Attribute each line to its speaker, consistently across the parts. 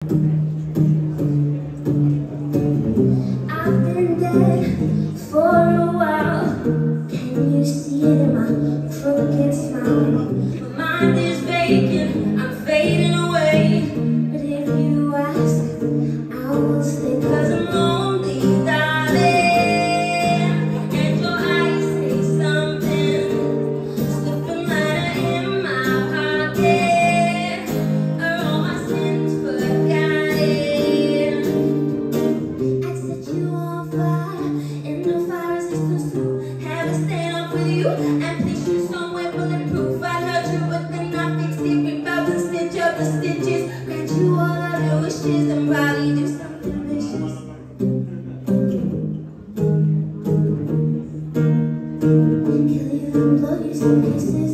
Speaker 1: I've been dead for a while. Can you see it in my crooked smile? My mind is vacant, I'm fading away. But if you ask, I will stay. 'Cause I'm lonely, darling. And your eyes say something, slipping lighter in my pocket. Are all my sins forgotten? I set you on fire in the fire resistance too. Have a stand up with you and place you somewhere bulletproof. I hurt you, but then I fixed it. Rip out the stitch of the stitches. Grant you all of your wishes and probably do something vicious. Kill you and blow you some kisses.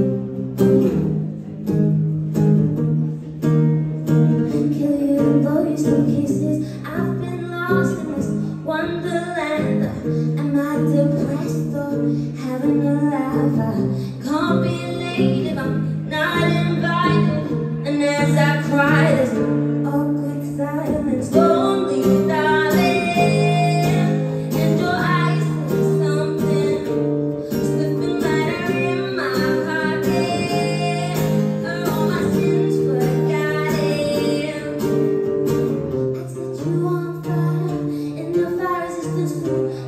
Speaker 1: Kill you and blow you some kisses. I've been lost in this wonderland. Am I depressed or having a laugh? I can't be late if I'm not invited. And as I cry, there's awkward silence. Lonely, darling. And your eyes say something, slipping lighter in my pocket. Are all my sins forgotten? I set you on fire in the fire resistance too.